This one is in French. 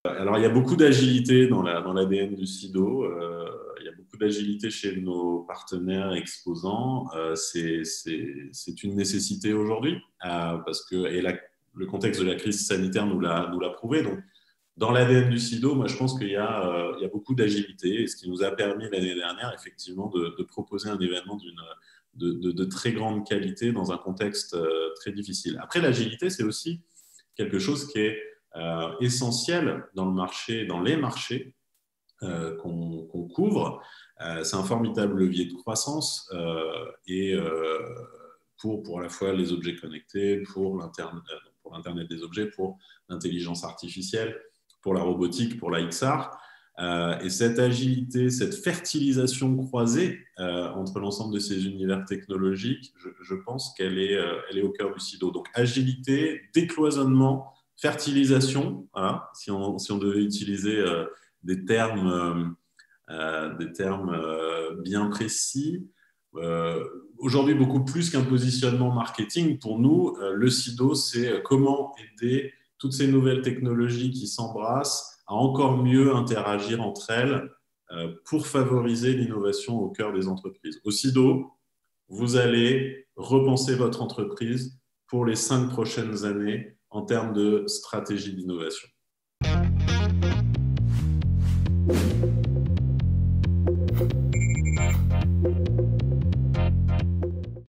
Alors, il y a beaucoup d'agilité dans l'ADN du SIDO. Il y a beaucoup d'agilité chez nos partenaires exposants. C'est une nécessité aujourd'hui parce que le contexte de la crise sanitaire nous l'a prouvé. Donc, dans l'ADN du SIDO, moi, je pense qu'il y a beaucoup d'agilité, et ce qui nous a permis l'année dernière, effectivement, de proposer un événement de très grande qualité dans un contexte très difficile. Après, l'agilité, c'est aussi quelque chose qui est essentiel dans le marché, dans les marchés qu'on couvre. C'est un formidable levier de croissance et pour à la fois les objets connectés, pour l'Internet des objets, pour l'intelligence artificielle, pour la robotique, pour la XR. Et cette agilité, cette fertilisation croisée entre l'ensemble de ces univers technologiques, je pense qu'elle elle est au cœur du SIDO. Donc agilité, décloisonnement, fertilisation, voilà, si on devait utiliser des termes bien précis. Aujourd'hui, beaucoup plus qu'un positionnement marketing, pour nous, le SIDO, c'est comment aider toutes ces nouvelles technologies qui s'embrassent à encore mieux interagir entre elles pour favoriser l'innovation au cœur des entreprises. Au SIDO, vous allez repenser votre entreprise pour les 5 prochaines années en termes de stratégie d'innovation.